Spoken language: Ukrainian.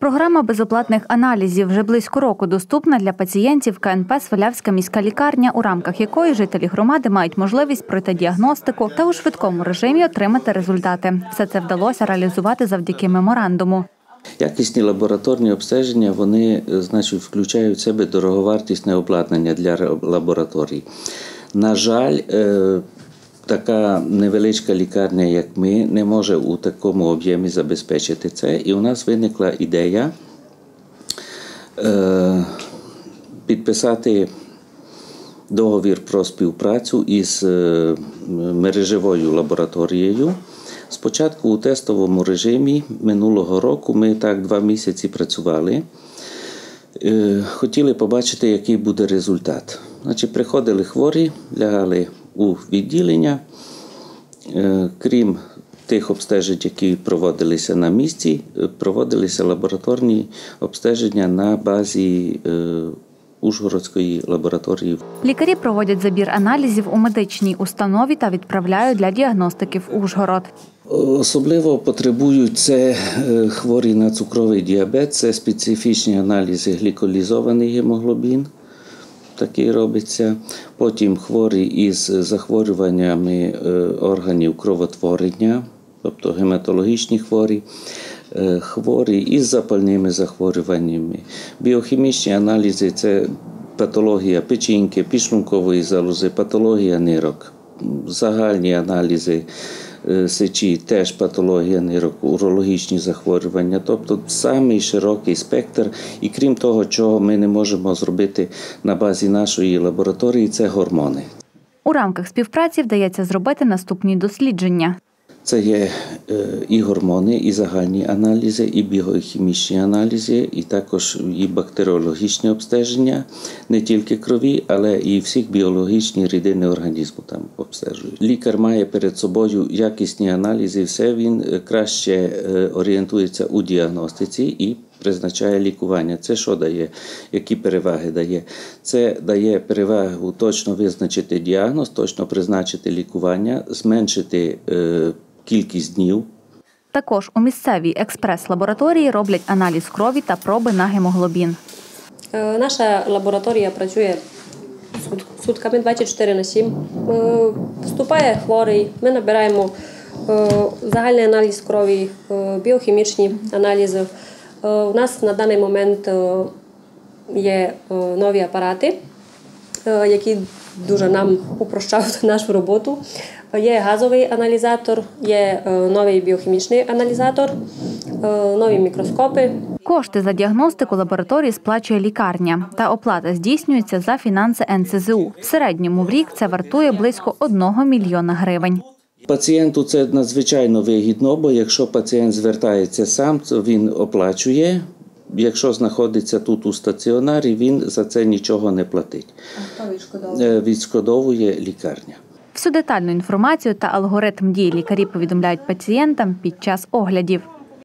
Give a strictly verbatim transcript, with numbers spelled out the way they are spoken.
Програма безоплатних аналізів вже близько року доступна для пацієнтів ка ен пе «Свалявська міська лікарня», у рамках якої жителі громади мають можливість пройти діагностику та у швидкому режимі отримати результати. Все це вдалося реалізувати завдяки меморандуму. Якісні лабораторні обстеження, вони, значить, включають в себе дороговартісне обладнання для лабораторій. На жаль, така невеличка лікарня, як ми, не може у такому об'ємі забезпечити це. І у нас виникла ідея підписати договір про співпрацю із мережевою лабораторією. Спочатку у тестовому режимі минулого року ми так два місяці працювали. Хотіли побачити, який буде результат. Значить, приходили хворі, лягали у відділення. Крім тих обстежень, які проводилися на місці, проводилися лабораторні обстеження на базі Ужгородської лабораторії. Лікарі проводять забір аналізів у медичній установі та відправляють для діагностики в Ужгород. Особливо потребують це хворі на цукровий діабет, це специфічні аналізи гліколізований гемоглобін, такий робиться. Потім хворі із захворюваннями органів кровотворення, тобто гематологічні хворі, хворі із запальними захворюваннями. Біохімічні аналізи – це патологія печінки, підшлункової залози, патологія нирок, загальні аналізи сечі, теж патологія нирок, урологічні захворювання. Тобто самий широкий спектр. І крім того, чого ми не можемо зробити на базі нашої лабораторії – це гормони. У рамках співпраці вдається зробити наступні дослідження. Це є і гормони, і загальні аналізи, і біохімічні аналізи, і також і бактеріологічні обстеження, не тільки крові, але і всіх біологічні рідини організму там обстежують. Лікар має перед собою якісні аналізи, все, він краще орієнтується у діагностиці і призначає лікування. Це що дає? Які переваги дає? Це дає перевагу точно визначити діагноз, точно призначити лікування, зменшити е, кількість днів. Також у місцевій експрес-лабораторії роблять аналіз крові та проби на гемоглобін. Наша лабораторія працює сутками двадцять чотири на сім. Вступає хворий, ми набираємо загальний аналіз крові, біохімічні аналізи. У нас на даний момент є нові апарати, які дуже нам упрощають нашу роботу. Є газовий аналізатор, є новий біохімічний аналізатор, нові мікроскопи. Кошти за діагностику лабораторії сплачує лікарня, та оплата здійснюється за фінанси ен це зе у. В середньому в рік це вартує близько одного мільйона гривень. Пацієнту це надзвичайно вигідно, бо якщо пацієнт звертається сам, то він оплачує. Якщо знаходиться тут у стаціонарі, він за це нічого не платить. А хто відшкодовує? Відшкодовує лікарня. Всю детальну інформацію та алгоритм дій лікарі повідомляють пацієнтам під час оглядів.